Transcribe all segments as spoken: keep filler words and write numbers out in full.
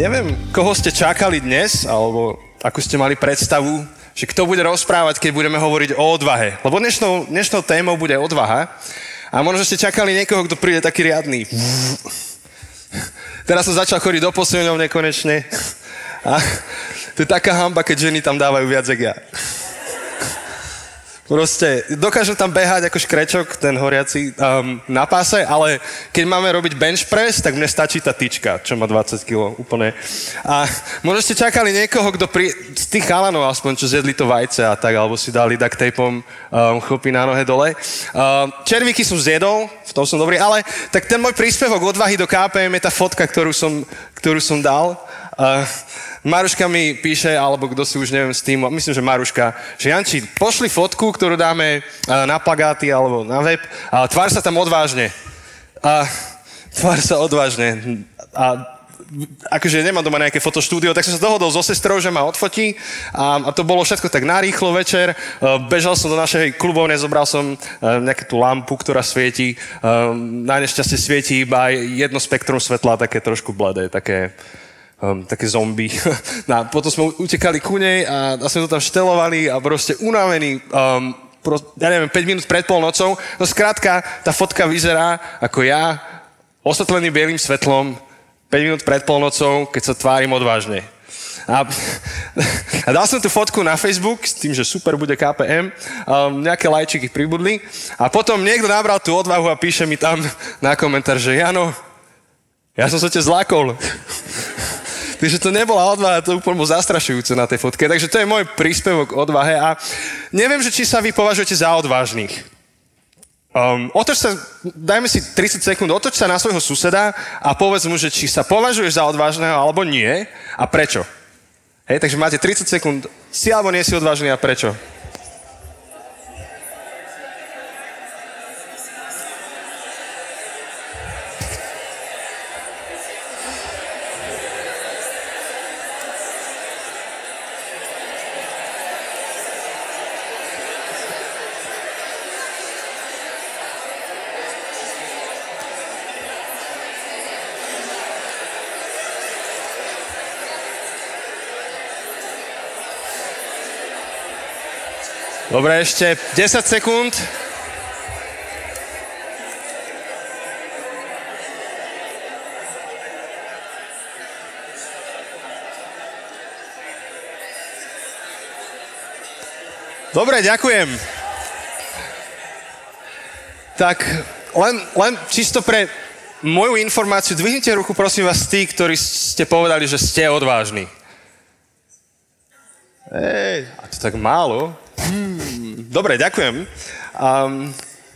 Neviem, koho ste čakali dnes, alebo akú ste mali predstavu, že kto bude rozprávať, keď budeme hovoriť o odvahe. Lebo dnešnou, dnešnou témou bude odvaha. A možno ste čakali niekoho, kto príde taký riadny. Teraz som začal chodiť do posilňovne konečne. A to je taká hanba, keď ženy tam dávajú viac jak ja. Proste dokážem tam behať ako škrečok, ten horiaci um, na páse, ale keď máme robiť bench press, tak mne stačí tá tyčka, čo má dvadsať kilogramov úplne. A možno ste čakali niekoho, kto pri, z tých chalanov aspoň, čo zjedli to vajce a tak, alebo si dali duct tapom um, chlpy na nohe dole. Um, červíky som zjedol, v tom som dobrý, ale tak ten môj príspevok odvahy do ká pé em je tá fotka, ktorú som, ktorú som dal. Uh, Maruška mi píše, alebo kto si už neviem s tým, myslím, že Maruška, že Janči, pošli fotku, ktorú dáme na plagáty alebo na web, a tvár sa tam odvážne. A tvár sa odvážne. A akože nemám doma nejaké fotoštúdio, tak som sa dohodol so sestrou, že ma odfotí a, a to bolo všetko tak narýchlo večer. Bežal som do našej klubovne, zobral som nejakú tú lampu, ktorá svieti. Na nešťastie svieti iba jedno spektrum svetla, také trošku bledé, také... Um, také zombie. No, potom sme utekali ku nej a, a sme to tam štelovali a proste unavení, um, pro, ja neviem, päť minút pred polnocou. No skrátka, tá fotka vyzerá ako ja, osvetlený bielým svetlom, päť minút pred polnocou, keď sa tvárim odvážne. A, a dal som tú fotku na Facebook s tým, že super bude ká pé em, um, nejaké lajčiky pribudli a potom niekto nabral tú odvahu a píše mi tam na komentár, že Jano, ja som sa ťa zlákol. Takže to nebola odvaha, to úplne bolo zastrašujúce na tej fotke. Takže to je môj príspevok k odvahe a neviem, že či sa vy považujete za odvážnych. Um, otoč sa, dajme si tridsať sekúnd, otoč sa na svojho suseda a povedz mu, že či sa považuješ za odvážneho alebo nie a prečo. Hej, takže máte tridsať sekúnd, si alebo nie si odvážny a prečo. Dobre, ešte desať sekúnd. Dobre, ďakujem. Tak, len, len čisto pre moju informáciu, dvihnite ruku, prosím vás, tí, ktorí ste povedali, že ste odvážni. Ej, a to tak málo. Hmm, dobre, ďakujem. Um,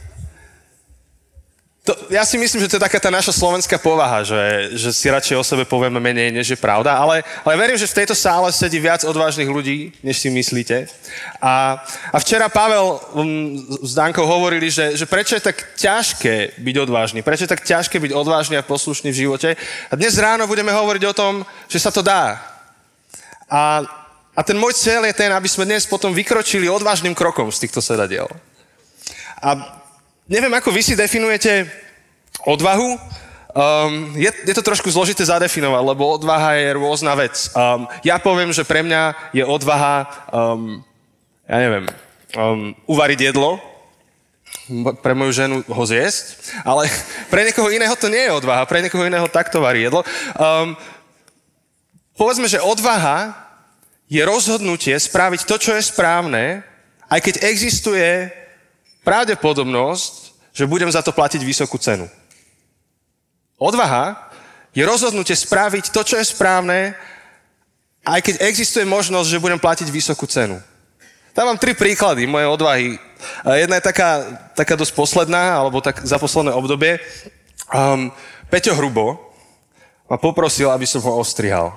to, ja si myslím, že to je taká tá naša slovenská povaha, že, že si radšej o sebe povieme menej, než je pravda, ale, ale verím, že v tejto sále sedí viac odvážnych ľudí, než si myslíte. A, a včera Pavel um, s Dankou hovorili, že, že prečo je tak ťažké byť odvážny, prečo je tak ťažké byť odvážny a poslušný v živote. A dnes ráno budeme hovoriť o tom, že sa to dá. A A ten môj cieľ je ten, aby sme dnes potom vykročili odvážnym krokom z týchto sedadiel. A neviem, ako vy si definujete odvahu. Um, je, je to trošku zložité zadefinovať, lebo odvaha je rôzna vec. Um, ja poviem, že pre mňa je odvaha, um, ja neviem, um, uvariť jedlo, pre moju ženu ho zjesť, ale pre niekoho iného to nie je odvaha, pre niekoho iného takto varí jedlo. Um, povedzme, že odvaha je rozhodnutie spraviť to, čo je správne, aj keď existuje pravdepodobnosť, že budem za to platiť vysokú cenu. Odvaha je rozhodnutie spraviť to, čo je správne, aj keď existuje možnosť, že budem platiť vysokú cenu. Dávam tri príklady mojej odvahy. Jedna je taká, taká dosť posledná, alebo tak za posledné obdobie. Um, Peťo Hrubo ma poprosil, aby som ho ostrihal.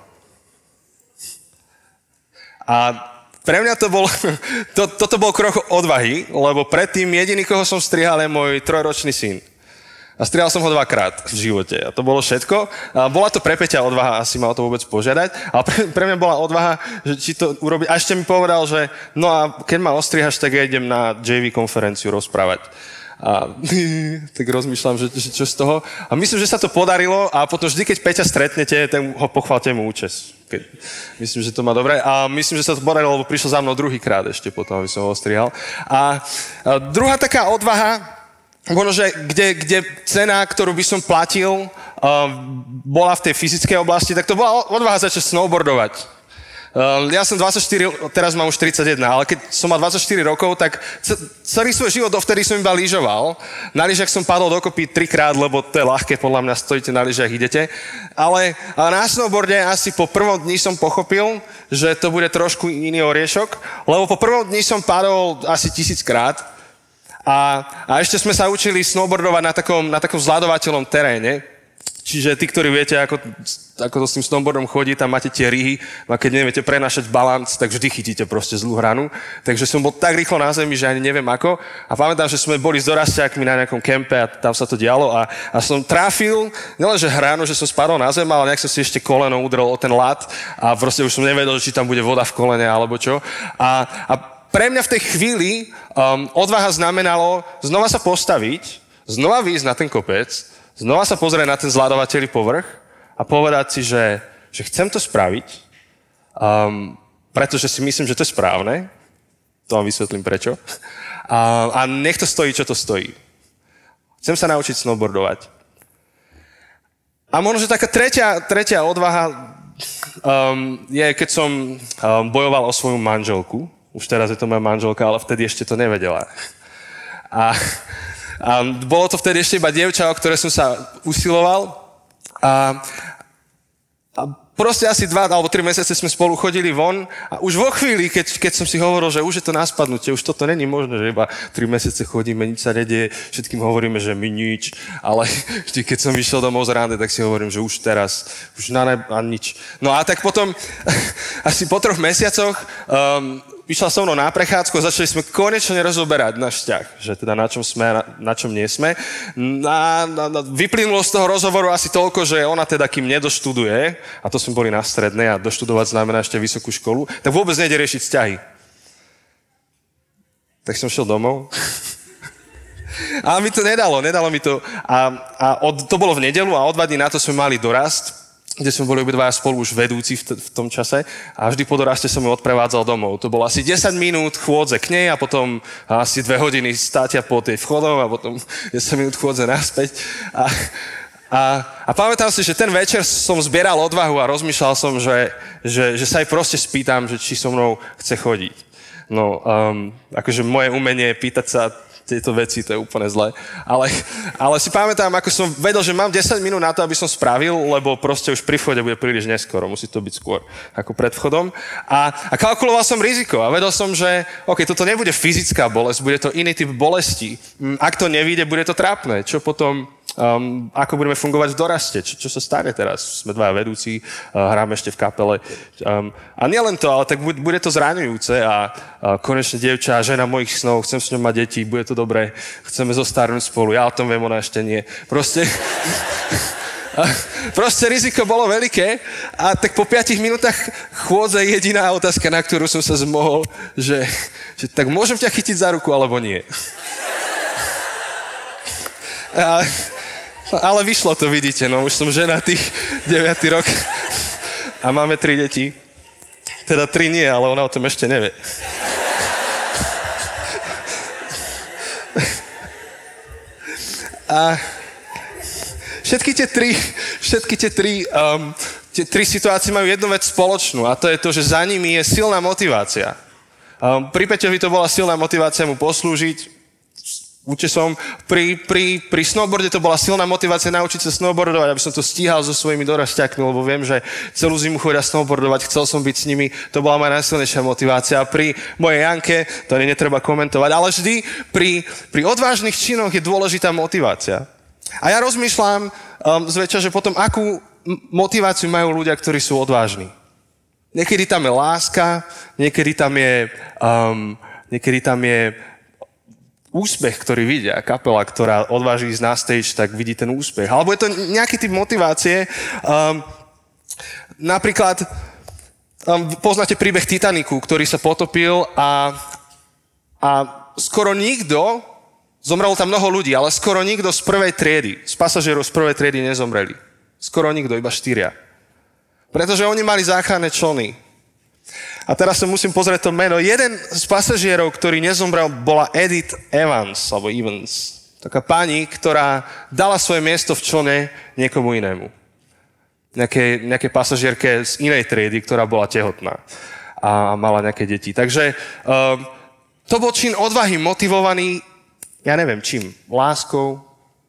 A pre mňa to bol, to, toto bol krok odvahy, lebo predtým jediný, koho som strihal, je môj trojročný syn. A strihal som ho dvakrát v živote. A to bolo všetko. A bola to pre Peťa odvaha, asi ma o to vôbec požiadať. Ale pre, pre mňa bola odvaha, že či to urobiť. A ešte mi povedal, že no a keď ma ostrihaš, tak ja idem na džej ví konferenciu rozprávať. A tak rozmýšľam, že, že čo z toho. A myslím, že sa to podarilo a potom vždy, keď Peťa stretnete, ten ho pochválte mu účes. Keď, myslím, že to má dobre. A myslím, že sa to podarilo, lebo prišiel za mnou druhýkrát ešte potom, aby som ho ostrihal. A, a druhá taká odvaha, možno, že kde, kde cena, ktorú by som platil, uh, bola v tej fyzickej oblasti, tak to bola odvaha začať snowboardovať. Uh, ja som dvadsaťštyri, teraz mám už tridsaťjeden, ale keď som mal dvadsaťštyri rokov, tak celý svoj život dovtedy som iba lyžoval. Na lyžiach som padol dokopy trikrát, lebo to je ľahké, podľa mňa stojíte na lyžiach, idete. Ale na snowboarde asi po prvom dni som pochopil, že to bude trošku iný oriešok, lebo po prvom dni som padol asi tisíckrát. A, a ešte sme sa učili snowboardovať na takom, na takom vzľadovateľnom teréne. Čiže tí, ktorí viete, ako, ako to s tým snowboardom chodí, tam máte tie rihy, a keď neviete prenášať balans, tak vždy chytíte proste zlú hranu. Takže som bol tak rýchlo na zemi, že ani neviem ako. A pamätám, že sme boli s dorastiakmi na nejakom kempe a tam sa to dialo a, a som trafil, nielenže hranu, že som spadol na zem, ale nejak som si ešte koleno udrel o ten lat a proste už som nevedel, či tam bude voda v kolene alebo čo. A, a pre mňa v tej chvíli um, odvaha znamenalo znova sa postaviť, znova výjsť na ten kopec, znova sa pozrieť na ten zľadovateľný povrch a povedať si, že, že chcem to spraviť, um, pretože si myslím, že to je správne. To vám vysvetlím prečo. A, a nech to stojí, čo to stojí. Chcem sa naučiť snowboardovať. A možno, že taká tretia, tretia odvaha um, je, keď som um, bojoval o svoju manželku. Už teraz je to moja manželka, ale vtedy ešte to nevedela. A... A bolo to vtedy ešte iba dievča, o ktoré som sa usiloval. A, a proste asi dva alebo tri mesiace sme spolu chodili von. A už vo chvíli, keď, keď som si hovoril, že už je to na spadnutie, už toto není možné, že iba tri mesiace chodíme, nič sa nedieje, všetkým hovoríme, že my nič. Ale vždy, keď som vyšiel domov z rande, tak si hovorím, že už teraz, už na, ne, na nič. No a tak potom, asi po troch mesiacoch, um, vyšla so mnou na prechádzku a začali sme konečne rozoberať náš vzťah, že teda na čom sme a na, na čom nie sme. Na, na, na, vyplynulo z toho rozhovoru asi toľko, že ona teda, kým nedoštuduje, a to sme boli na strednej a doštudovať znamená ešte vysokú školu, tak vôbec nejde riešiť vzťahy. Tak som šiel domov. A mi to nedalo, nedalo mi to. A, a od, to bolo v nedeľu a o dva dní na to sme mali dorast, kde sme boli obidvaja spolu už vedúci v, t- v tom čase a vždy po doraste som ju odprevádzal domov. To bolo asi desať minút chôdze k nej a potom asi dve hodiny státia po tej vchodov a potom desať minút chôdze naspäť. A, a, a pamätám si, že ten večer som zbieral odvahu a rozmýšľal som, že, že, že sa jej proste spýtam, že či so mnou chce chodiť. No, um, akože moje umenie je pýtať sa tieto veci, to je úplne zlé. Ale, ale si pamätám, ako som vedel, že mám desať minút na to, aby som spravil, lebo proste už pri vchode bude príliš neskoro, musí to byť skôr ako pred vchodom. A, a kalkuloval som riziko a vedel som, že OK, toto nebude fyzická bolesť, bude to iný typ bolesti. Ak to nevíde, bude to trápne. Čo potom, um, ako budeme fungovať v doraste? Čo, čo sa stane teraz? Sme dvaja vedúci, uh, hráme ešte v kapele. Um, a nielen to, ale tak bude, bude to zraňujúce a uh, konečne dievča, žena mojich snov, chcem s ňou mať deti, bude to dobré, chceme zostarnúť spolu, ja o tom viem, ona ešte nie. Proste, proste riziko bolo veľké a tak po piatich minútach chôdze jediná otázka, na ktorú som sa zmohol, že, že tak môžem ťa chytiť za ruku, alebo nie. A, ale vyšlo to, vidíte, no už som ženatý, deviaty rok a máme tri deti. Teda tri nie, ale ona o tom ešte nevie. A všetky tie tri, všetky tie tri, um, tie tri situácie majú jednu vec spoločnú a to je to, že za nimi je silná motivácia. Um, pri Peťovi to bola silná motivácia mu poslúžiť účesom. Pri, pri, pri snowboarde to bola silná motivácia naučiť sa snowboardovať, aby som to stíhal so svojimi dorastiakmi, lebo viem, že celú zimu chodia snowboardovať, chcel som byť s nimi, to bola moja najsilnejšia motivácia. Pri mojej Janke, to netreba komentovať, ale vždy pri, pri odvážnych činoch je dôležitá motivácia. A ja rozmýšľam um, zväčša, že potom akú motiváciu majú ľudia, ktorí sú odvážni. Niekedy tam je láska, niekedy tam je, um, niekedy tam je úspech, ktorý vidia. Kapela, ktorá odváži ísť na stage, tak vidí ten úspech. Alebo je to nejaký typ motivácie. Um, napríklad um, poznáte príbeh Titaniku, ktorý sa potopil a, a skoro nikto Zomrelo tam mnoho ľudí, ale skoro nikto z prvej triedy, z pasažierov z prvej triedy nezomreli. Skoro nikto, iba štyria. Pretože oni mali záchranné člny. A teraz sa musím pozrieť to meno. Jeden z pasažierov, ktorý nezomrel, bola Edith Evans, alebo Evans. Taká pani, ktorá dala svoje miesto v člne niekomu inému. Nejaké, nejaké pasažierke z inej triedy, ktorá bola tehotná a mala nejaké deti. Takže um, to bol čin odvahy motivovaný, ja neviem čím, láskou.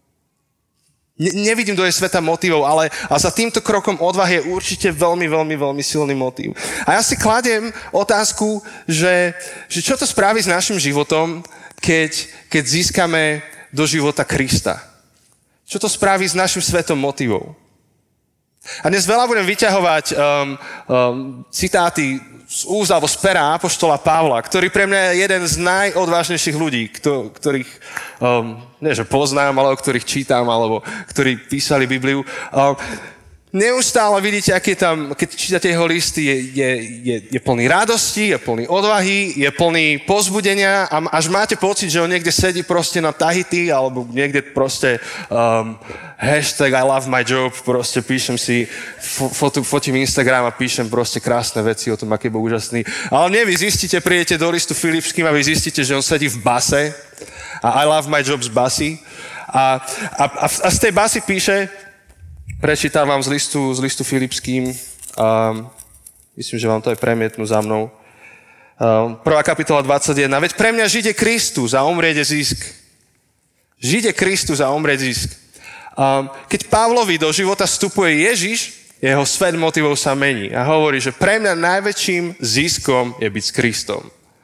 Ne, nevidím do jej sveta motivov, ale a za týmto krokom odvahy je určite veľmi, veľmi, veľmi silný motiv. A ja si kladiem otázku, že, že čo to spraví s našim životom, keď, keď získame do života Krista. Čo to spraví s našim svetom motivov? A dnes veľa budem vyťahovať um, um, citáty z úst alebo z pera apoštola Pavla, ktorý pre mňa je jeden z najodvážnejších ľudí, kto, ktorých, um, nie že poznám, ale o ktorých čítam, alebo ktorí písali Bibliu. Um, neustále vidíte, aký tam, keď čítate jeho listy, je, je, je, je plný radosti, je plný odvahy, je plný povzbudenia a až máte pocit, že on niekde sedí proste na Tahiti alebo niekde proste um, hashtag I love my job, proste píšem si, fotu, fotím Instagram a píšem proste krásne veci o tom, aký bol úžasný. Ale nie, vy zistíte, prídete do listu Filipským a vy zistíte, že on sedí v base a I love my job z basy a, a, a, a z tej basy píše. Prečítam vám z listu, z listu Filipským. Um, myslím, že vám to aj premietnú za mnou. Um, prvá kapitola dvadsaťjeden. Veď pre mňa žiť je Kristus a umrieť je zisk. Žiť je Kristus a umrieť zisk. Um, keď Pavlovi do života vstupuje Ježiš, jeho svet motivov sa mení. A hovorí, že pre mňa najväčším ziskom je byť s Kristom.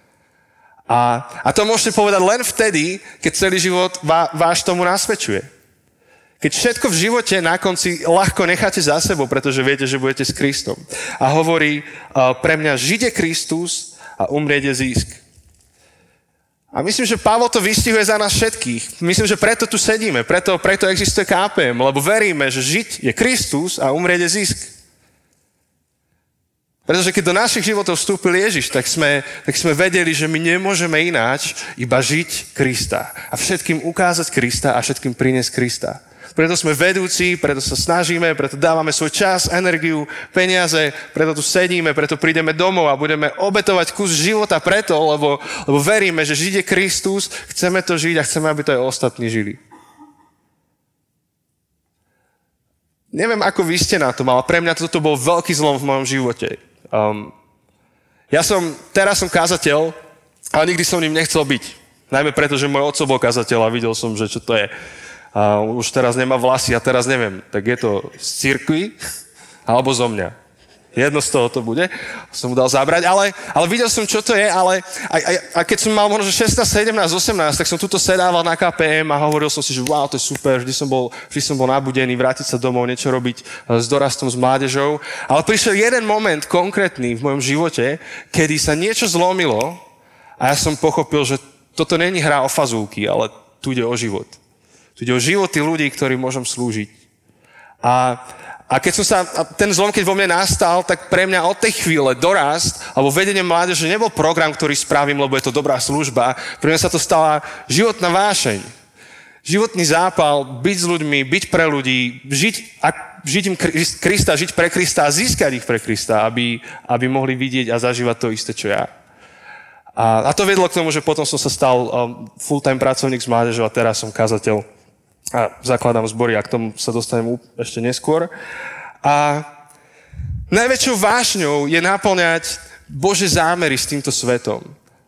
A, a to môžete povedať len vtedy, keď celý život vá, váš tomu nasvedčuje. Keď všetko v živote na konci ľahko necháte za sebou, pretože viete, že budete s Kristom. A hovorí, pre mňa žiť je Kristus a umrieť je zisk. A myslím, že Pavol to vystihuje za nás všetkých. Myslím, že preto tu sedíme, preto, preto existuje ká pé em, lebo veríme, že žiť je Kristus a umrieť je zisk. Pretože keď do našich životov vstúpil Ježiš, tak sme, tak sme vedeli, že my nemôžeme ináč iba žiť Krista. A všetkým ukázať Krista a všetkým priniesť Krista. Preto sme vedúci, preto sa snažíme, preto dávame svoj čas, energiu, peniaze, preto tu sedíme, preto prídeme domov a budeme obetovať kus života preto, lebo, lebo veríme, že žije Kristus, chceme to žiť a chceme, aby to aj ostatní žili. Neviem, ako vy ste na tom, ale pre mňa toto bol veľký zlom v mojom živote. Um, ja som, teraz som kazateľ, ale nikdy som ním nechcel byť. Najmä preto, že môj otco bol kazateľ a videl som, že čo to je. A už teraz nemá vlasy a teraz neviem, tak je to z cirkvi alebo zo mňa. Jedno z toho to bude, som mu dal zabrať, ale, ale videl som, čo to je, ale a, a, a keď som mal možno šestnásť, sedemnásť, osemnásť, tak som tuto sedával na ká pé em a hovoril som si, že wow, to je super, vždy som bol, vždy som bol nabudený, vrátiť sa domov, niečo robiť s dorastom, s mládežou. Ale prišiel jeden moment konkrétny v mojom živote, kedy sa niečo zlomilo a ja som pochopil, že toto není hra o fazúky, ale tu ide o život. Tu ide o životy ľudí, ktorým môžem slúžiť. A, a keď som sa, ten zlom, keď vo mne nastal, tak pre mňa od tej chvíle dorast, alebo vedenie mládeže nebol program, ktorý spravím, lebo je to dobrá služba. Pre mňa sa to stala životná vášeň. Životný zápal, byť s ľuďmi, byť pre ľudí, žiť, a, žiť im Krista, žiť pre Krista a získať ich pre Krista, aby, aby mohli vidieť a zažívať to isté, čo ja. A, a to vedlo k tomu, že potom som sa stal um, full-time pracovník s mládežou a teraz som kazateľ. A zakladám zbory a k tomu sa dostanem ešte neskôr. A najväčšou vášňou je naplňať Božie zámery s týmto svetom.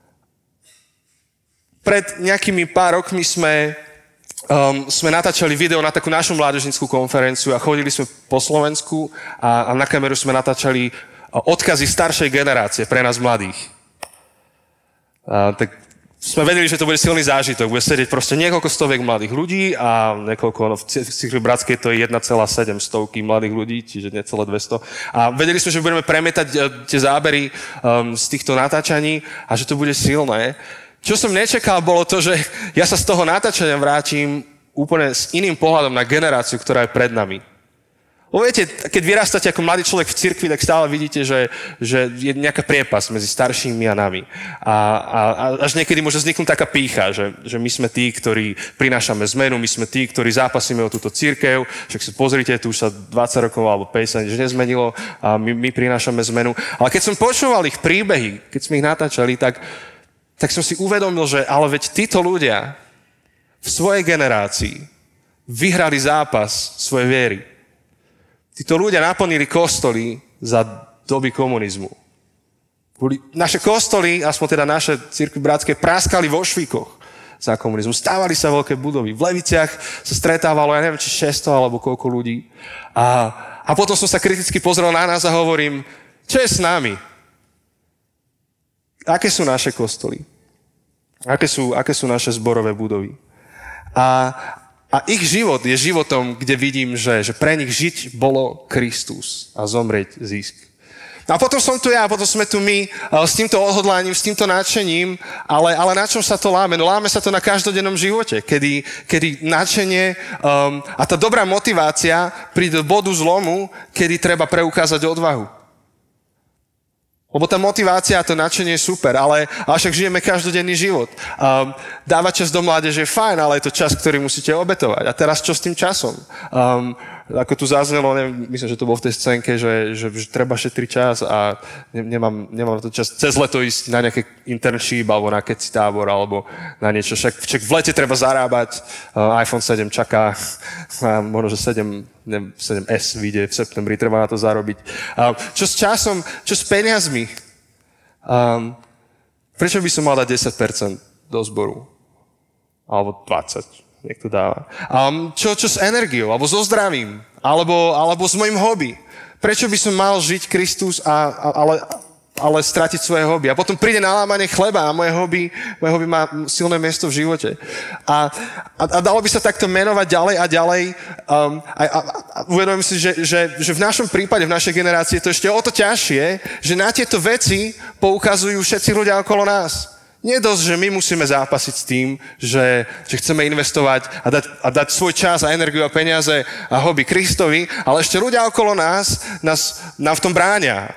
Pred nejakými pár rokmi sme, um, sme natáčali video na takú našu mládežnickú konferenciu a chodili sme po Slovensku a, a na kameru sme natáčali odkazy staršej generácie pre nás mladých. A, tak sme vedeli, že to bude silný zážitok. Bude sedieť proste niekoľko stoviek mladých ľudí a niekoľko, no v Cirkvi Bratskej to je jeden celá sedem stovky mladých ľudí, čiže necelé dvesto. A vedeli sme, že budeme premietať tie zábery um, z týchto natáčaní a že to bude silné. Čo som nečakal, bolo to, že ja sa z toho natáčania vrátim úplne s iným pohľadom na generáciu, ktorá je pred nami. Lebo viete, keď vyrastáte ako mladý človek v cirkvi, tak stále vidíte, že, že je nejaká priepasť medzi staršími a nami. A, a, a až niekedy môže vzniknúť taká pýcha, že, že my sme tí, ktorí prinášame zmenu, my sme tí, ktorí zápasíme o túto cirkev, však sa pozrite, tu už sa dvadsať rokov alebo päťdesiat nič nezmenilo a my, my prinášame zmenu. Ale keď som počúval ich príbehy, keď sme ich natáčali, tak, tak som si uvedomil, že ale veď títo ľudia v svojej generácii vyhrali zápas svojej viery. Títo ľudia naplnili kostoly za doby komunizmu. Naše kostoly, aspoň teda naše cirkvi bratské, práskali vo švíkoch za komunizmu. Stávali sa veľké budovy. V Leviciach sa stretávalo, ja neviem, či šesťsto alebo koľko ľudí. A, a potom som sa kriticky pozrel na nás a hovorím, čo je s nami? Aké sú naše kostoly? Aké sú, aké sú naše zborové budovy? A A ich život je životom, kde vidím, že, že pre nich žiť bolo Kristus a zomrieť zisk. No a potom som tu ja, potom sme tu my s týmto odhodlaním, s týmto nadšením, ale, ale na čom sa to láme? No láme sa to na každodennom živote, kedy, kedy nadšenie um, a tá dobrá motivácia príde do bodu zlomu, kedy treba preukázať odvahu. Lebo tá motivácia a to nadšenie je super, ale, ale však žijeme každodenný život. Um, dávať čas do mládeže je fajn, ale je to čas, ktorý musíte obetovať. A teraz čo s tým časom? Um, ako tu zaznelo, neviem, myslím, že to bolo v tej scénke, že, že, že treba šetriť čas a ne, nemám, nemám to čas cez leto ísť na nejaké internship alebo na keci tábor alebo na niečo. Však, však v lete treba zarábať, uh, iPhone sedem čaká, a možno, že sedem, neviem, sedem es vyjde v septembri, treba na to zarobiť. Uh, čo s časom, čo s peniazmi? Um, prečo by som mal dať desať percent do zboru? Alebo dvadsať percent. Niekto dáva. Um, čo, čo s energiou, alebo so zdravím, alebo, alebo s mojim hobby. Prečo by som mal žiť Kristus, a, a, ale, ale stratiť svoje hobby? A potom príde nalámanie chleba a moje hobby, moje hobby má silné miesto v živote. A, a, a dalo by sa takto menovať ďalej a ďalej. Um, a, a, a uvedomujem si, že, že, že v našom prípade, v našej generácii je to ešte o to ťažšie, že na tieto veci poukazujú všetci ľudia okolo nás. Nie je dosť, že my musíme zápasiť s tým, že, že chceme investovať a dať, a dať svoj čas a energiu a peniaze a hobby Kristovi, ale ešte ľudia okolo nás nás nám v tom bránia.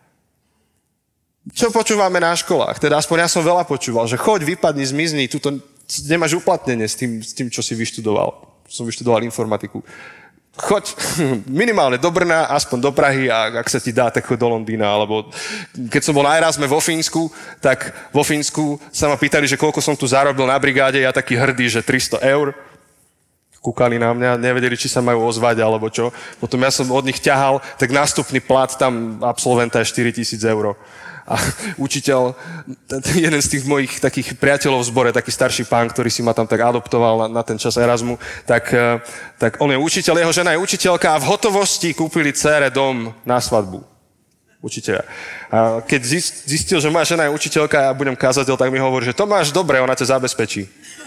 Čo počúvame na školách? Teda aspoň ja som veľa počúval, že choď, vypadni, zmizni, tuto nemáš uplatnenie s tým, s tým, čo si vyštudoval. Som vyštudoval informatiku. Choď minimálne do Brna, aspoň do Prahy a ak sa ti dá, tak choď do Londýna. Alebo keď som bol na Erasme vo Fínsku, tak vo Fínsku sa ma pýtali, že koľko som tu zarobil na brigáde, ja taký hrdý, že tristo eur. Kúkali na mňa, nevedeli, či sa majú ozvať alebo čo. Potom ja som od nich ťahal, tak nástupný plat tam absolventa je štyritisíc eur. A učiteľ, jeden z tých mojich takých priateľov v zbore, taký starší pán, ktorý si ma tam tak adoptoval na, na ten čas Erasmu, tak, tak on je učiteľ, jeho žena je učiteľka a v hotovosti kúpili dcére dom na svadbu. Učiteľa. A keď zistil, že moja žena je učiteľka a ja budem kázateľ, tak mi hovorí, že to máš dobre, ona ťa zabezpečí.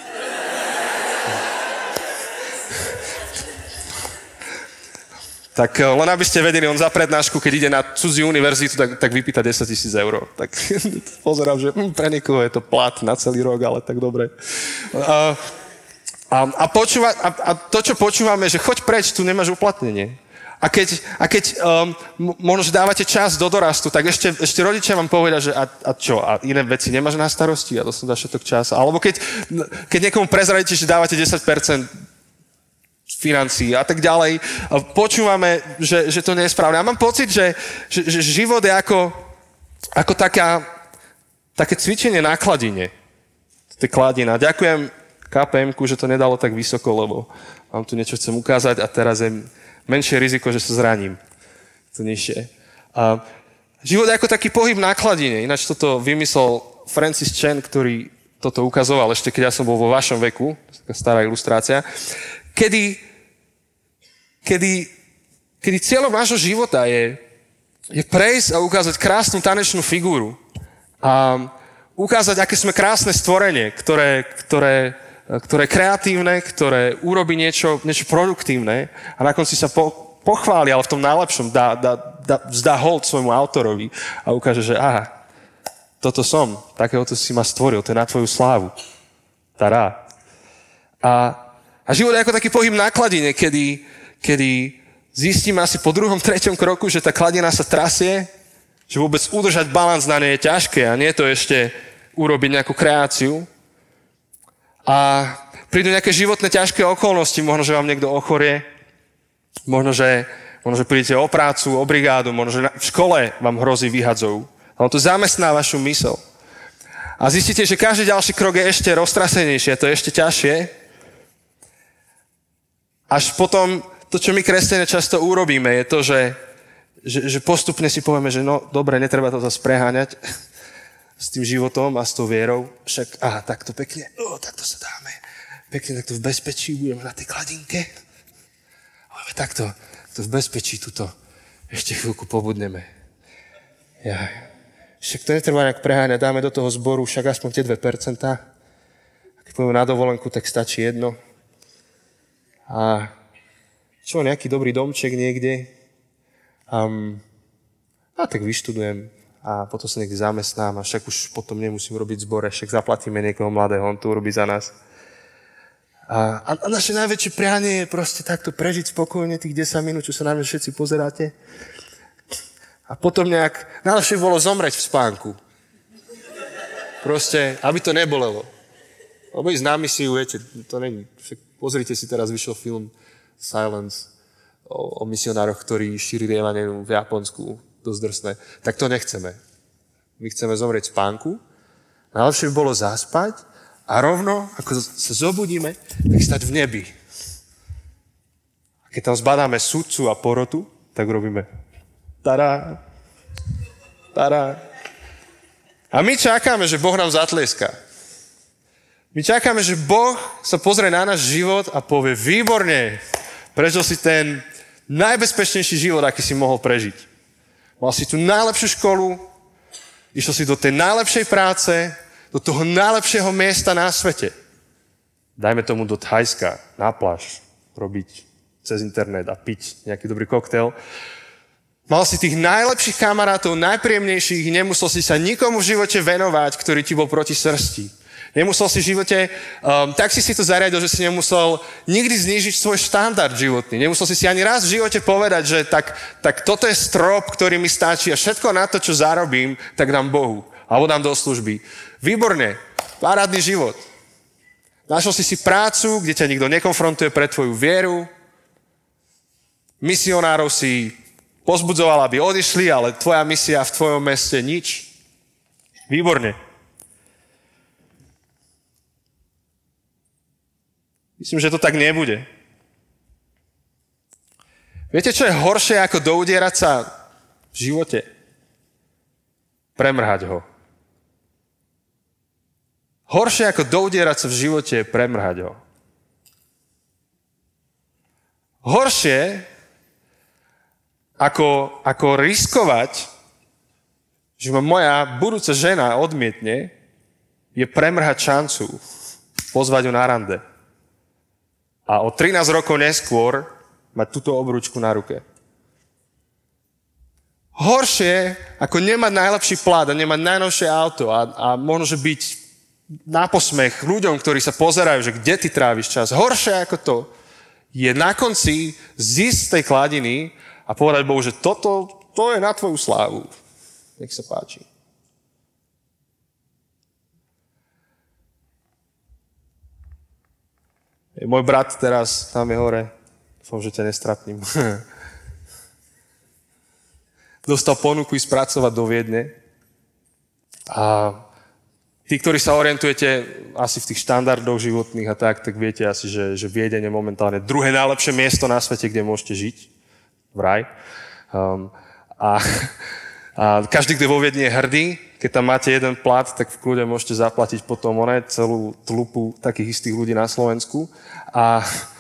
Tak len aby ste vedeli, on za prednášku, keď ide na cudzí univerzitu, tak, tak vypýta desaťtisíc eur. Tak pozerám, že hm, pre niekoho je to plat na celý rok, ale tak dobre. A, a, a, počúva, a, a to, čo počúvame, že choď preč, tu nemáš uplatnenie. A keď, a keď um, možno dávate čas do dorastu, tak ešte, ešte rodičia vám povedia, že a, a čo, a iné veci nemáš na starosti a to som dá všetok čas. Alebo keď, keď niekomu prezradíte, že dávate desať percent financií a tak ďalej. Počúvame, že, že to nie je správne. Ja mám pocit, že, že, že život je ako, ako taká, také cvičenie na kladine. To je kladina. Ďakujem ká pé emku, že to nedalo tak vysoko, lebo vám tu niečo chcem ukázať a teraz je menšie riziko, že sa zraním. To nižšie. A život je ako taký pohyb na kladine. Ináč toto vymyslel Francis Chan, ktorý toto ukazoval ešte, keď ja som bol vo vašom veku. Taká stará ilustrácia. Kedy Kedy, kedy cieľom nášho života je, je prejsť a ukázať krásnu tanečnú figúru. A ukázať, aké sme krásne stvorenie, ktoré, ktoré, ktoré je kreatívne, ktoré urobí niečo, niečo produktívne a na konci sa po, pochváli, ale v tom najlepšom dá, dá, dá, vzdá hold svojmu autorovi a ukáže, že aha, toto som, takéhoto si ma stvoril, to je na tvoju slávu. Tará. A, a život je ako taký pohyb na kladine, kedy kedy zistíme asi po druhom, treťom kroku, že tá kladina sa trasie, že vôbec udržať balans na nej je ťažké a nie to ešte urobiť nejakú kreáciu. A prídu nejaké životné ťažké okolnosti, možno, že vám niekto ochorie, možno, že, možno, že prídete o prácu, o brigádu, možno, že v škole vám hrozí vyhadzov. Ale to zamestná vašu mysl. A zistíte, že každý ďalší krok je ešte roztrasenejší, to je ešte ťažšie. Až potom to, čo my kresťania často urobíme, je to, že, že, že postupne si povieme, že no, dobre, netreba to zase preháňať s tým životom a s tou vierou. Však, aha, takto pekne, oh, takto sa dáme. Pekne takto v bezpečí, budeme na tej kladinke. Budeme takto, takto v bezpečí tuto. Ešte chvíľku pobudneme. Ja. Však to netreba nejak preháňať, dáme do toho zboru však aspoň tie dve percentá. Keď pôjdeme na dovolenku, tak stačí jedno. A čo, nejaký dobrý domček niekde. Um, a tak vyštudujem a potom sa niekde zamestnám a však už potom nemusím robiť zbore, však zaplatíme niekoho mladého, on to urobí za nás. A, a naše najväčšie prianie je proste takto prežiť spokojne tých desať minút, čo sa na mňa všetci pozeráte. A potom nejak, najlepšie bolo zomreť v spánku. Proste, aby to nebolelo. Lebo ísť na misiu, viete, to není. Pozrite si, teraz vyšiel film Silence o, o misionároch, ktorí šírili evanjelium v Japonsku, dosť drsné. Tak to nechceme. My chceme zomrieť v spánku. Najlepšie by bolo zaspať a rovno, ako sa zobudíme, tak stať v nebi. A keď tam zbadáme sudcu a porotu, tak robíme Tará, tará. A my čakáme, že Boh nám zatleská. My čakáme, že Boh sa pozrie na náš život a povie, výborne, prežil si ten najbezpečnejší život, aký si mohol prežiť. Mal si tú najlepšiu školu, išiel si do tej najlepšej práce, do toho najlepšieho miesta na svete. Dajme tomu do Thajska, na pláž, robiť cez internet a piť nejaký dobrý koktail. Mal si tých najlepších kamarátov, najpríjemnejších, nemusel si sa nikomu v živote venovať, ktorý ti bol proti srsti. Nemusel si v živote, um, tak si si to zariadil, že si nemusel nikdy znížiť svoj štandard životný. Nemusel si si ani raz v živote povedať, že tak, tak toto je strop, ktorý mi stačí a všetko na to, čo zarobím, tak dám Bohu. Alebo dám do služby. Výborne, parádny život. Našiel si si prácu, kde ťa nikto nekonfrontuje pre tvoju vieru. Misionárov si pozbudzoval, aby odišli, ale tvoja misia v tvojom meste nič. Výborne. Myslím, že to tak nebude. Viete, čo je horšie, ako doudierať sa v živote? Premrhať ho. Horšie, ako doudierať sa v živote, je premrhať ho. Horšie, Ako, ako riskovať, že ma moja budúca žena odmietne, je premrhať šancu pozvať ju na rande. A o trinásť rokov neskôr mať túto obrúčku na ruke. Horšie, ako nemať najlepší plat a nemať najnovšie auto a, a možno, že byť na posmech ľuďom, ktorí sa pozerajú, že kde ty tráviš čas. Horšie ako to je na konci zísť z tej kladiny a povedať Bohu, že toto, to je na tvoju slávu. Nech sa páči. Je môj brat teraz, tam je hore. Dúfam, že ťa nestrapním. Dostal ponuku ísť pracovať do Viedne. A tí, ktorí sa orientujete asi v tých štandardoch životných a tak, tak viete asi, že, že Viedeň je momentálne druhé najlepšie miesto na svete, kde môžete žiť. Vraj. Um, a, a každý, kto vo Viedni je hrdý, keď tam máte jeden plat, tak v kľude môžete zaplatiť potom one, celú tlupu takých istých ľudí na Slovensku. A,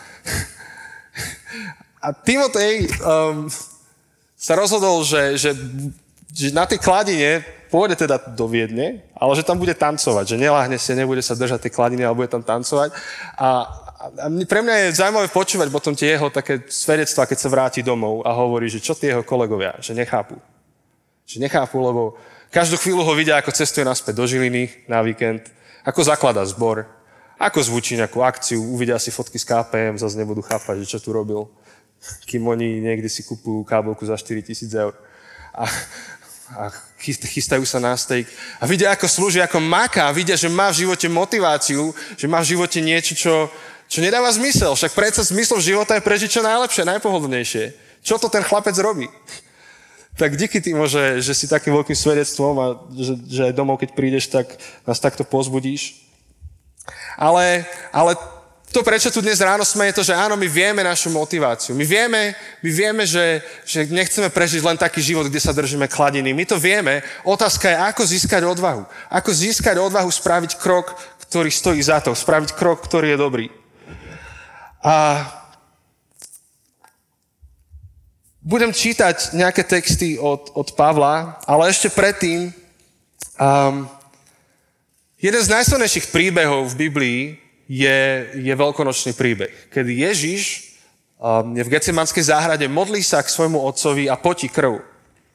a Timotej um, sa rozhodol, že, že, že na tej kladine pôjde teda do Viedne, ale že tam bude tancovať, že neláhne si, nebude sa držať tej kladiny, ale bude tam tancovať. A A pre mňa je zaujímavé počúvať potom tie jeho také svedectvá, keď sa vráti domov a hovorí, že čo tie jeho kolegovia, že nechápu. Že nechápu, lebo každú chvíľu ho vidia, ako cestuje naspäť do Žiliny na víkend, ako zakladá zbor, ako zvučí nejakú akciu, uvidia si fotky z ká pé em, zase nebudú chápať, že čo tu robil. kým oni niekde si kupujú kábelku za štyri tisíc eur. A, a chystajú sa na steak. A vidia, ako slúži, ako maká. A vidia, že má v živote motiváciu, že má v živote niečo, čo, čo nedáva zmysel. Však predsa zmysel života je prežiť čo najlepšie, najpohodlnejšie. Čo to ten chlapec robí? Tak díky tým, že, že si takým veľkým svedectvom a že, že aj domov, keď prídeš, tak nás takto pozbudíš. Ale, ale to, prečo tu dnes ráno sme, je to, že áno, my vieme našu motiváciu. My vieme, my vieme že, že nechceme prežiť len taký život, kde sa držíme kladiny. My to vieme. Otázka je, ako získať odvahu. Ako získať odvahu spraviť krok, ktorý stojí za to. Spraviť krok, ktorý je dobrý. A budem čítať nejaké texty od, od Pavla, ale ešte predtým um, jeden z najsilnejších príbehov v Biblii je, je veľkonočný príbeh, kedy Ježiš um, je v Getsemanskej záhrade, modlí sa k svojmu otcovi a potí krv.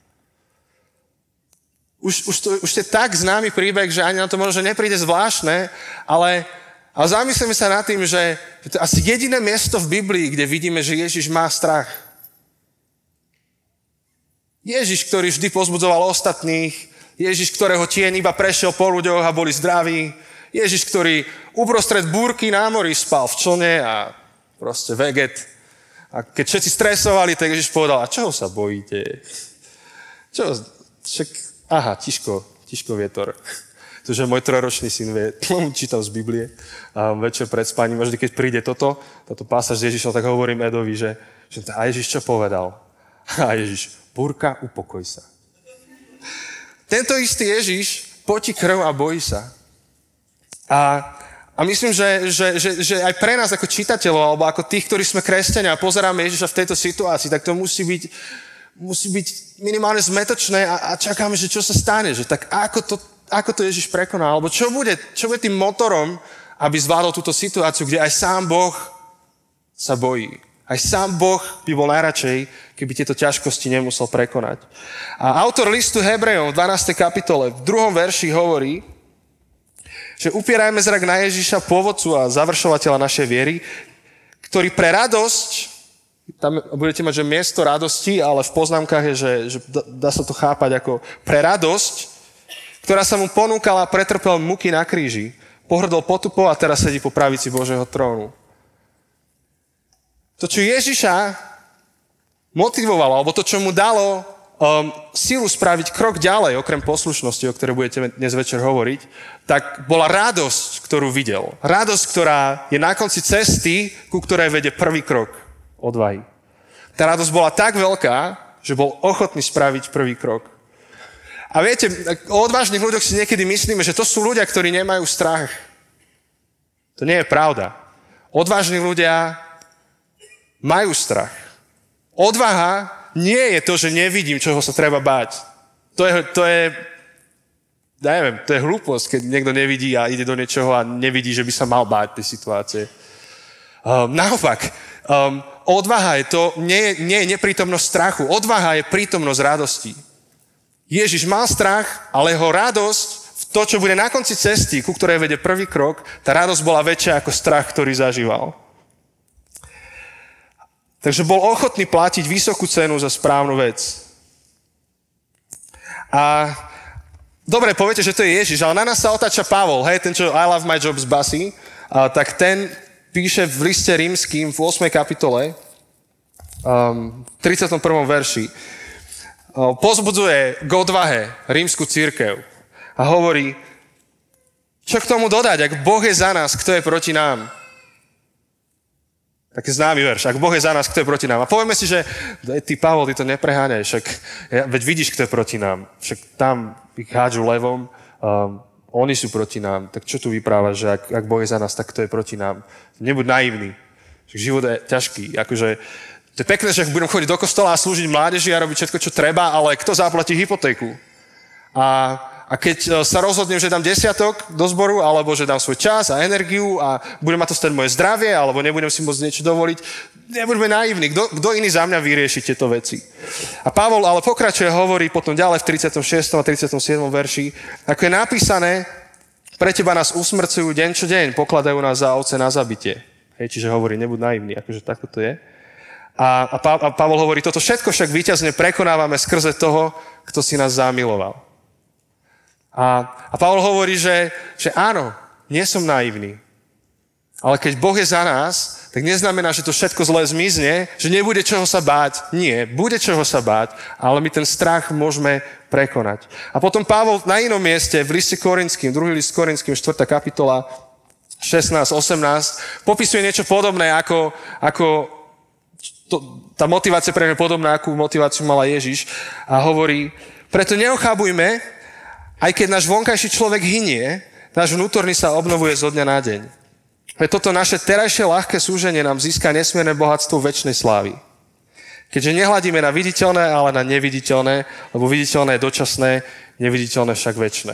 Už, už, to, už je tak známy príbeh, že ani na to možno nepríde zvláštne, ale, ale zamyslíme sa nad tým, že to je asi jediné miesto v Biblii, kde vidíme, že Ježiš má strach. Ježiš, ktorý vždy pozbudzoval ostatných, Ježiš, ktorého tieň iba prešiel po ľuďoch a boli zdraví, Ježiš, ktorý uprostred búrky na mori spal v člne a proste veget. A keď všetci stresovali, tak Ježiš povedal, a čoho sa bojíte? Čo? Však, aha, tiško, tiško vietor. To, že môj trojročný syn vie, čítal z Biblie a večer pred spaním, vždy keď príde toto, táto pásaž s Ježišom, tak hovorím Edovi, že, že a Ježiš čo povedal? A Ježiš, búrka, upokoj sa. Tento istý Ježiš potí krv a bojí sa. A, a myslím, že, že, že, že aj pre nás ako čitateľov, alebo ako tých, ktorí sme kresťania a pozeráme Ježiša v tejto situácii, tak to musí byť, musí byť minimálne zmetočné a, a čakáme, že čo sa stane. Že tak ako to, ako to Ježiš prekoná? Alebo čo bude, čo bude tým motorom, aby zvládol túto situáciu, kde aj sám Boh sa bojí. Aj sám Boh by bol najradšej, keby tieto ťažkosti nemusel prekonať. A autor listu Hebrejom v dvanástej kapitole v druhom verši hovorí, že upierajme zrak na Ježiša, pôvodcu a završovateľa našej viery, ktorý pre radosť, tam budete mať, že miesto radosti, ale v poznámkach je, že, že dá sa to chápať ako pre radosť, ktorá sa mu ponúkala, pretrpel muky na kríži, pohrdol potupou a teraz sedí po pravici Božieho trónu. To, čo Ježiša motivovalo, alebo to, čo mu dalo um, silu spraviť krok ďalej, okrem poslušnosti, o ktorej budete dnes večer hovoriť, tak bola radosť, ktorú videl. Radosť, ktorá je na konci cesty, ku ktorej vedie prvý krok odvahy. Tá radosť bola tak veľká, že bol ochotný spraviť prvý krok. A viete, o odvážnych ľuďoch si niekedy myslíme, že to sú ľudia, ktorí nemajú strach. To nie je pravda. Odvážni ľudia majú strach. Odvaha nie je to, že nevidím, čoho sa treba báť. To je, to je, neviem, to je hlúposť, keď niekto nevidí a ide do niečoho a nevidí, že by sa mal báť tej situácie. Um, naopak, um, odvaha je to, nie, nie je neprítomnosť strachu. Odvaha je prítomnosť radosti. Ježiš mal strach, ale jeho radosť v to, čo bude na konci cesty, ku ktorej vedie prvý krok, tá radosť bola väčšia ako strach, ktorý zažíval. Takže bol ochotný platiť vysokú cenu za správnu vec. A dobre, poviete, že to je Ježiš, ale na nás sa otáča Pavol, hej, ten, čo I love my job z basy, a, tak ten píše v liste rímským v ôsmej kapitole, um, v tridsiatom prvom verši, um, pozbudzuje k odvahe rímsku cirkev a hovorí, čo k tomu dodať, ak Boh je za nás, kto je proti nám? Taký známy verš. Ak Boh je za nás, kto je proti nám? A povieme si, že ty, Pavol, ty to nepreháňaj, však ja, veď vidíš, kto je proti nám. Však tam ich hádžu levom, um, oni sú proti nám. Tak čo tu vyprávaš, že ak, ak Boh je za nás, tak kto je proti nám? Nebuď naivný. Však život je ťažký. Akože, to je pekné, že budem chodiť do kostola a slúžiť mládeži a robiť všetko, čo treba, ale kto zaplatí hypotéku? A A keď sa rozhodnem, že dám desiatok do zboru, alebo že dám svoj čas a energiu a budem ma to stať moje zdravie, alebo nebudem si môcť niečo dovoliť, nebuďme naivní. Kto, kto iný za mňa vyrieši tieto veci? A Pavol ale pokračuje, hovorí potom ďalej v tridsiatom šiestom a tridsiatom siedmom verši, ako je napísané, pre teba nás usmrcujú deň čo deň, pokladajú nás za ovce na zabitie. Hej, čiže hovorí, nebuď naivný, akože takto to je. A, a, pa, a Pavol hovorí, toto všetko však víťazne prekonávame skrze toho, kto si nás zamiloval. A, a Pavol hovorí, že, že áno, nie som naivný. Ale keď Boh je za nás, tak neznamená, že to všetko zlé zmizne, že nebude čoho sa báť. Nie, bude čoho sa báť, ale my ten strach môžeme prekonať. A potom Pavol na inom mieste, v liste Korinským, druhý list Korinským, štvrtá kapitola, šestnásť osemnásť, popisuje niečo podobné, ako, ako to, tá motivácia pre mňa podobná, akú motiváciu mala Ježiš. A hovorí, preto neochábujme, aj keď náš vonkajší človek hynie, náš vnútorný sa obnovuje zo dňa na deň. Veď toto naše terajšie ľahké súženie nám získa nesmierne bohatstvo večnej slávy. Keďže nehľadíme na viditeľné, ale na neviditeľné, lebo viditeľné je dočasné, neviditeľné však večné.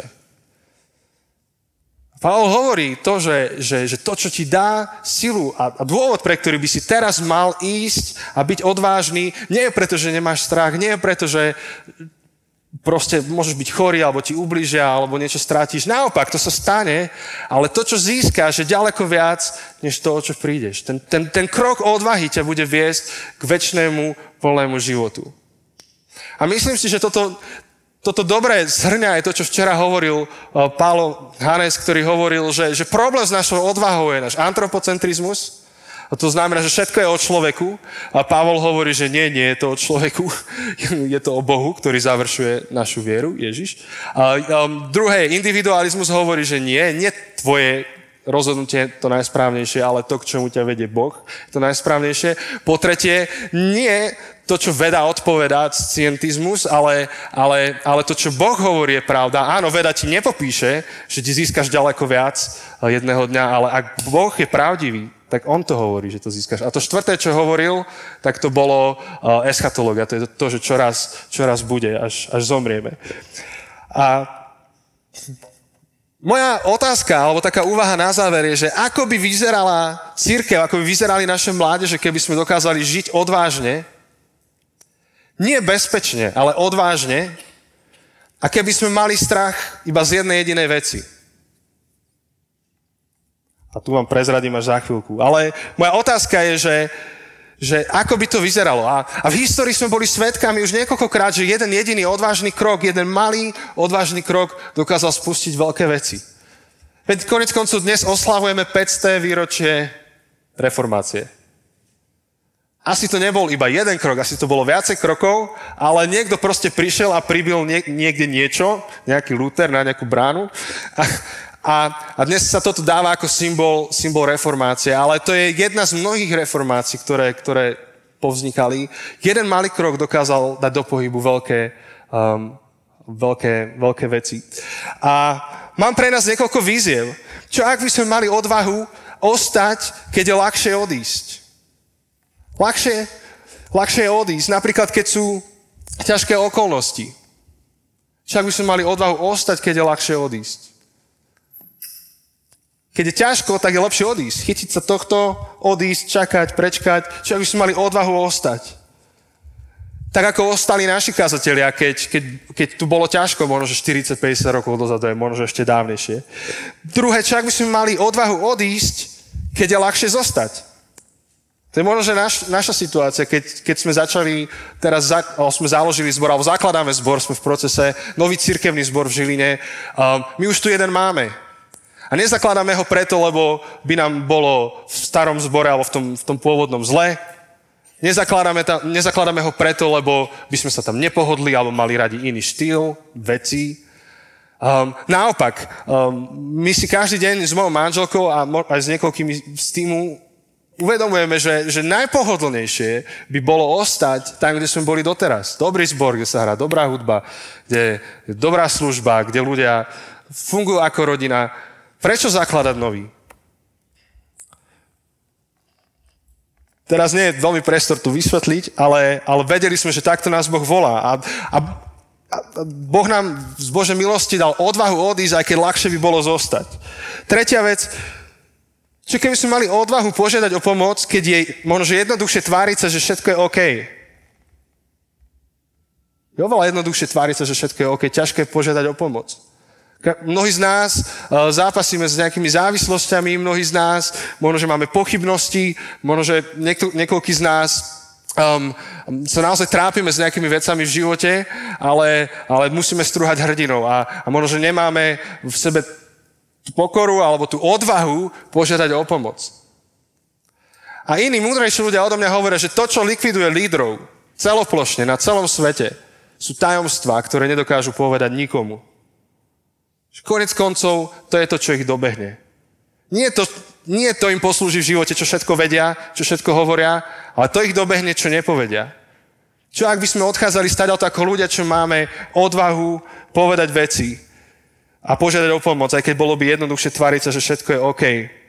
Pavol hovorí to, že, že, že to, čo ti dá silu a, a dôvod, pre ktorý by si teraz mal ísť a byť odvážny, nie je preto, že nemáš strach, nie je preto, že proste môžeš byť chorý, alebo ti ublížia, alebo niečo strátiš. Naopak, to sa stane, ale to, čo získaš, je ďaleko viac, než to, o čo prídeš. Ten, ten, ten krok odvahy ťa bude viesť k večnému plnému životu. A myslím si, že toto, toto dobre zhrňa aj to, čo včera hovoril Pálo Hanes, ktorý hovoril, že, že problém s našou odvahou je náš antropocentrizmus. A to znamená, že všetko je o človeku. A Pavol hovorí, že nie, nie je to o človeku. Je to o Bohu, ktorý završuje našu vieru, Ježiš. A um, druhé, individualizmus hovorí, že nie, nie tvoje rozhodnutie to najsprávnejšie, ale to, k čomu ťa vedie Boh, to najsprávnejšie. Po tretie, nie to, čo veda odpovedá, scientizmus, ale, ale, ale to, čo Boh hovorí, je pravda. Áno, veda ti nepopíše, že ti získaš ďaleko viac jedného dňa, ale ak Boh je pravdivý, tak on to hovorí, že to získaš. A to štvrté, čo hovoril, tak to bolo uh, eschatológia. To je to, že čoraz, čoraz bude, až, až zomrieme. A moja otázka, alebo taká úvaha na záver je, že ako by vyzerala cirkev, ako by vyzerali naše mládeže, keby sme dokázali žiť odvážne, nie bezpečne, ale odvážne, a keby sme mali strach iba z jednej jedinej veci. A tu vám prezradím až za chvíľku. Ale moja otázka je, že, že ako by to vyzeralo. A, a v histórii sme boli svedkami už niekoľkokrát, že jeden jediný odvážny krok, jeden malý odvážny krok dokázal spustiť veľké veci. Veď konec koncov dnes oslavujeme päťsté výročie reformácie. Asi to nebol iba jeden krok, asi to bolo viacej krokov, ale niekto proste prišiel a pribil nie, niekde niečo, nejaký Luther na nejakú bránu. A, A, a dnes sa toto dáva ako symbol, symbol reformácie, ale to je jedna z mnohých reformácií, ktoré, ktoré povznikali. Jeden malý krok dokázal dať do pohybu veľké, um, veľké, veľké veci. A mám pre nás niekoľko víziev. Čo ak by sme mali odvahu ostať, keď je ľahšie odísť? Ľahšie, ľahšie je odísť, napríklad keď sú ťažké okolnosti. Čo ak by sme mali odvahu ostať, keď je ľahšie odísť? Keď je ťažko, tak je lepšie odísť. Chytiť sa tohto, odísť, čakať, prečkať. Čo ak by sme mali odvahu ostať? Tak ako ostali naši kazatelia, keď, keď, keď tu bolo ťažko, možno že štyridsať päťdesiat rokov dozadu, je možno ešte dávnejšie. Druhé, čo ak by sme mali odvahu odísť, keď je ľahšie zostať? To je možno, že naš, naša situácia, keď, keď sme začali, teraz za, sme založili zbor, alebo zakladáme zbor, sme v procese, nový cirkevný zbor v Žiline. Um, my už tu jeden máme. A nezakladáme ho preto, lebo by nám bolo v starom zbore alebo v tom, v tom pôvodnom zle. Nezakladáme, tam, nezakladáme ho preto, lebo by sme sa tam nepohodli alebo mali radi iný štýl, veci. Um, naopak, um, my si každý deň s mojou manželkou a aj s niekoľkými z týmu uvedomujeme, že, že najpohodlnejšie by bolo ostať tam, kde sme boli doteraz. Dobrý zbor, kde sa hrá dobrá hudba, kde je dobrá služba, kde ľudia fungujú ako rodina. Prečo zakladať nový? Teraz nie je veľmi priestor tu vysvetliť, ale, ale vedeli sme, že takto nás Boh volá. A, a, a Boh nám z Božej milosti dal odvahu odísť, aj keď ľahšie by bolo zostať. Tretia vec, čo keby sme mali odvahu požiadať o pomoc, keď je možno že jednoduchšie tváriť sa, že všetko je OK. Je oveľa jednoduchšie tváriť sa, že všetko je OK. Ťažké požiadať o pomoc. Mnohí z nás uh, zápasíme s nejakými závislosťami, mnohí z nás možno, že máme pochybnosti, možno, že niekto, niekoľkí z nás um, sa naozaj trápime s nejakými vecami v živote, ale, ale musíme strúhať hrdinov a, a možno, že nemáme v sebe tú pokoru alebo tú odvahu požiadať o pomoc. A iní múdrejší ľudia odo mňa hovoria, že to, čo likviduje lídrov celoplošne na celom svete, sú tajomstvá, ktoré nedokážu povedať nikomu. Koniec koncov, to je to, čo ich dobehne. Nie to, nie to im poslúži v živote, čo všetko vedia, čo všetko hovoria, ale to ich dobehne, čo nepovedia. Čo ak by sme odchádzali stať ako ľudia, čo máme odvahu povedať veci a požiadať o pomoc, aj keď bolo by jednoduchšie tváriť sa, že všetko je OK.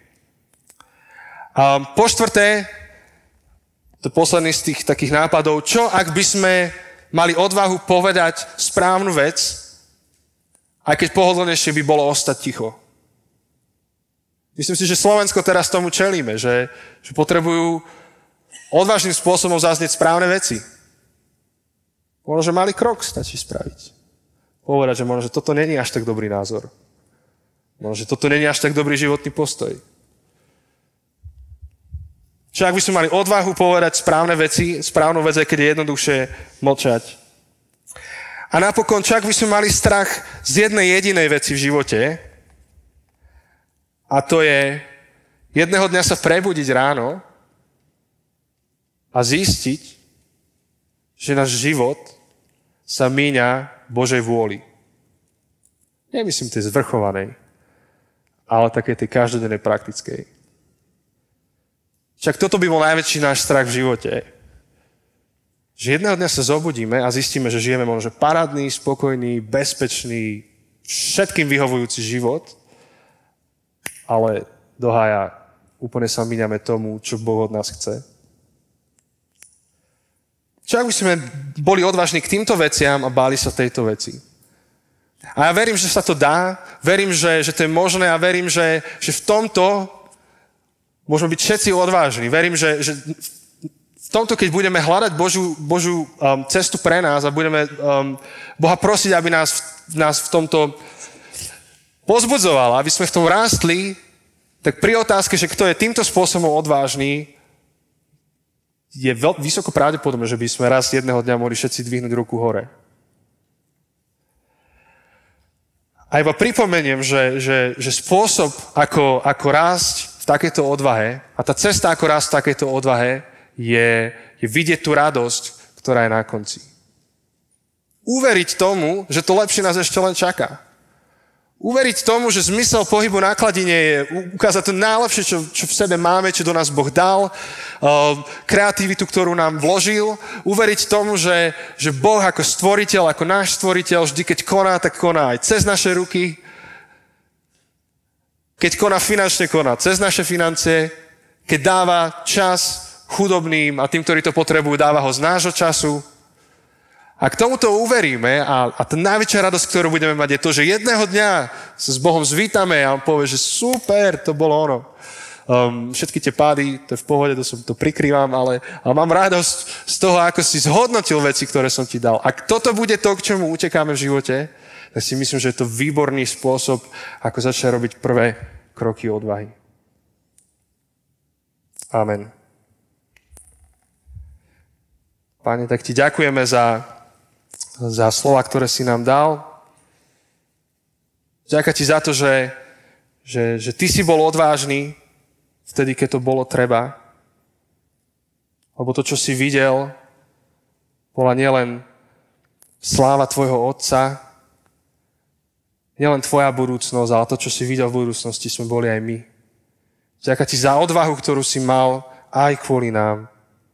A po štvrté, to posledný z tých takých nápadov, čo ak by sme mali odvahu povedať správnu vec, aj keď pohodlnejšie by bolo ostať ticho. Myslím si, že Slovensko teraz tomu čelíme, že, že potrebujú odvážnym spôsobom zaznieť správne veci. Možno, že malý krok stačí spraviť. Povedať, že možno, že toto není až tak dobrý názor. Možno, že toto není až tak dobrý životný postoj. Čiže ak by sme mali odvahu povedať správne veci, správnu vec, aj keď je jednoduchšie mlčať. A napokon, čo ak by sme mali strach z jednej jedinej veci v živote, a to je jedného dňa sa prebudiť ráno a zistiť, že náš život sa míňa Božej vôli. Nemyslím tej zvrchovanej, ale také tej každodennej praktickej. Však toto by bol najväčší náš strach v živote. Že jedného dňa sa zobudíme a zistíme, že žijeme možno parádny, spokojný, bezpečný, všetkým vyhovujúci život, ale do hája úplne sa míňame tomu, čo Boh od nás chce. Čo ak by sme boli odvážni k týmto veciam a báli sa tejto veci? A ja verím, že sa to dá, verím, že, že to je možné a verím, že, že v tomto môžeme byť všetci odvážni. Verím, že, že v tomto, keď budeme hľadať Božiu, Božiu um, cestu pre nás a budeme um, Boha prosiť, aby nás, nás v tomto pozbudzoval, aby sme v tom rástli, tak pri otázke, že kto je týmto spôsobom odvážny, je veľ, vysoko pravdepodobné, že by sme raz jedného dňa mohli všetci dvihnúť ruku hore. A iba pripomeniem, že, že, že spôsob, ako, ako rásť v takejto odvahe a tá cesta, ako rásť v takejto odvahe, je, je vidieť tú radosť, ktorá je na konci. Uveriť tomu, že to lepšie nás ešte len čaká. Uveriť tomu, že zmysel pohybu na kladine je ukázať to najlepšie, čo, čo v sebe máme, čo do nás Boh dal, kreativitu, ktorú nám vložil. Uveriť tomu, že, že Boh ako stvoriteľ, ako náš stvoriteľ, vždy keď koná, tak koná aj cez naše ruky. Keď koná finančne, koná cez naše financie. Keď dáva čas chudobným a tým, ktorí to potrebujú, dáva ho z nášho času. A k tomuto uveríme a, a tá najväčšia radosť, ktorú budeme mať, je to, že jedného dňa sa s Bohom zvítame a on povie, že super, to bolo ono. Um, všetky tie pády, to je v pohode, to, som, to prikrývam, ale, ale mám radosť z toho, ako si zhodnotil veci, ktoré som ti dal. Ak toto bude to, k čomu utekáme v živote, tak si myslím, že je to výborný spôsob, ako začať robiť prvé kroky odvahy. Amen. Pane, tak ti ďakujeme za, za slova, ktoré si nám dal. Ďakujem ti za to, že, že, že ty si bol odvážny vtedy, keď to bolo treba. Lebo to, čo si videl, bola nielen sláva tvojho otca, nielen tvoja budúcnosť, ale to, čo si videl v budúcnosti, sme boli aj my. Ďakujem ti za odvahu, ktorú si mal aj kvôli nám.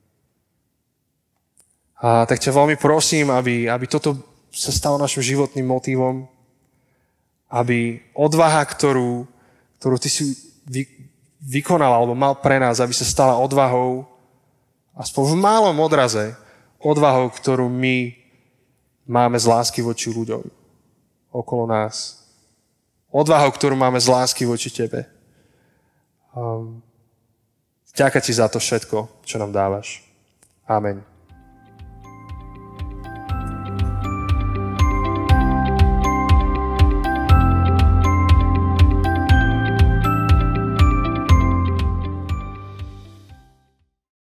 A tak ťa veľmi prosím, aby, aby toto sa stalo našim životným motivom, aby odvaha, ktorú, ktorú ty si vy, vykonal alebo mal pre nás, aby sa stala odvahou, aspoň v malom odraze, odvahou, ktorú my máme z lásky voči ľuďom okolo nás. Odvahou, ktorú máme z lásky voči tebe. Um, ďakujem ti za to všetko, čo nám dávaš. Amen.